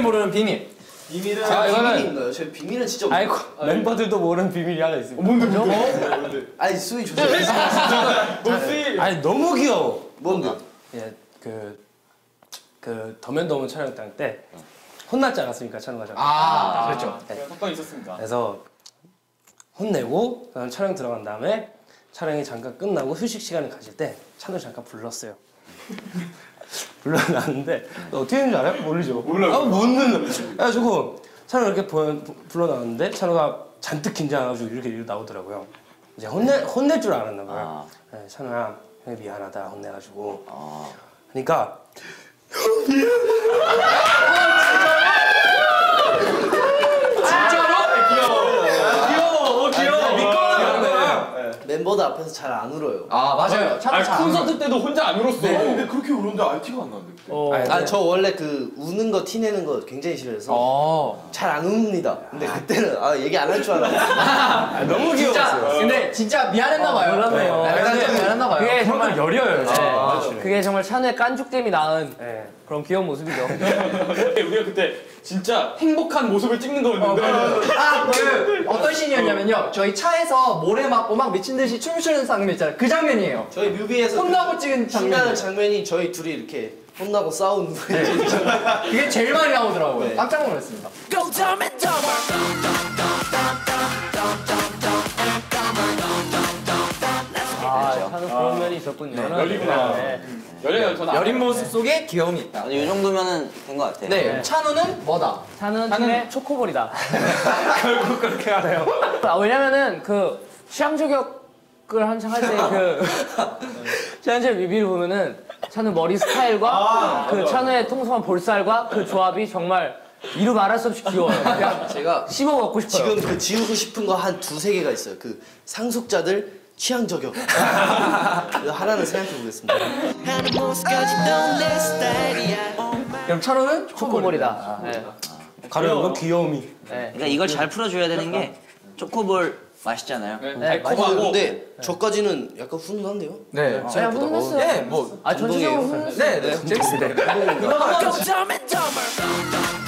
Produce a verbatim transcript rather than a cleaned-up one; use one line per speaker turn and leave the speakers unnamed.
모르는 비밀.
비밀은
아, 이거는
비밀인가요? 제 비밀은 진짜 없어요.
아이고 멤버들도 모르는 비밀이 하나 있습니다.
뭔데 뭔데?
아니 수위 조절.
뭐지?
아니 너무 귀여워.
뭔데?
예, 그, 그 더맨더맨 촬영장 때 혼났지 않았습니까, 찬우가?
아,
그렇죠.
네. 사건이 있었습니다.
그래서 혼내고 그다음 촬영 들어간 다음에 촬영이 잠깐 끝나고 휴식 시간을 가질 때 찬우 잠깐 불렀어요. 불러놨는데 어떻게 했는지 알아요? 모르죠?
몰라요.
아, 못 듣는. 그래가지고 찬우 이렇게 불러놨는데 찬우가 잔뜩 긴장해가지고 이렇게, 이렇게 나오더라고요. 이제 혼내, 혼낼 줄 알았나 봐요. 아. 네, 찬우야 형이 미안하다 혼내가지고. 아. 그러니까
멤버들 앞에서 잘 안 울어요.
아 맞아요. 아니, 콘서트 때도 혼자 안 울었어.
네. 근데 그렇게 울었는데 알티가 안 나는데 그때.
어,
아 저 원래 그 우는 거 티내는 거 굉장히 싫어해서
어.
잘 안 웁니다. 근데 그때는 아 얘기 안 할 줄 알았는데
아, 너무 귀여웠어요.
근데 진짜 미안했나 봐요.
몰랐네요.
약간 좀 미안했나 봐요.
그게 정말 열려요.
네.
아,
그게 정말 찬우의 깐죽됨이 낳은
네.
그런 귀여운 모습이죠.
우리가 그때 진짜 행복한 모습을 찍는 거였는데.
아, 그 어떤 씬이었냐면요. 저희 차에서 모래 맞고 막 미친 듯이 춤을 추는 장면 있잖아요. 그 장면이에요.
저희 뮤비에서
혼나고
그
찍은
신나는
장면.
장면이 저희 둘이 이렇게 혼나고 싸우는 거예요.
그게 제일 많이 나오더라고요.
네.
깜짝 놀랐습니다.
아, 찬우 그런 면이 있었군요.
열리구나.
네.
열려요. 저는
여린 모습 속에 귀여움이 있다.
이 정도면은 된 것 같아.
네, 찬우는 뭐다?
찬우는
찬우는-
팀의 초코볼이다.
결국 그렇게 하네요.
아, 왜냐면은 그 취향 저격을 한창 할 때 그 지난주에 뮤비를 보면은 찬우 머리 스타일과 그 찬우의 통통한 볼살과 그 조합이 정말 이루 말할 수 없이 귀여워요. 그냥
제가
씹어 먹고 싶어요.
지금 그 지우고 싶은 거 한 두세 개가 있어요. 그 상속자들 취향 저격. 하나는 생각해 보겠습니다.
그럼 찬우는
초코볼이다. 네.
가려운 건 귀여움이.
네.
그러니까 이걸 잘 풀어줘야 되는 게 초코볼 맛있잖아요.
네.
네,
아, 근데 저까지는 약간 훈훈한데요?
네.
그냥 훈훈했어요.
네, 뭐.
아, 전체적으로
감동이에요.
훈훈했어요.
네, 네. 재밌습니다.